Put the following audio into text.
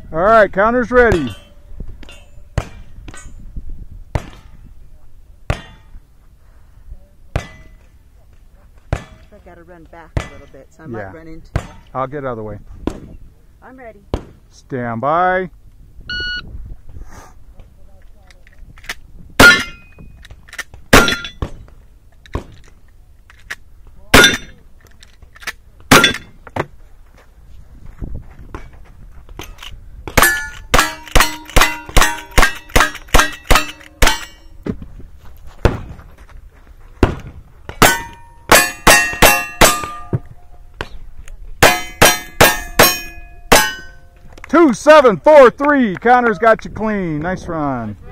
All right, counter's ready. I gotta run back a little bit, so I might run into it. I'll get out of the way. I'm ready. Stand by. Two, 7, 4, 3. Counter's got you clean. Nice run.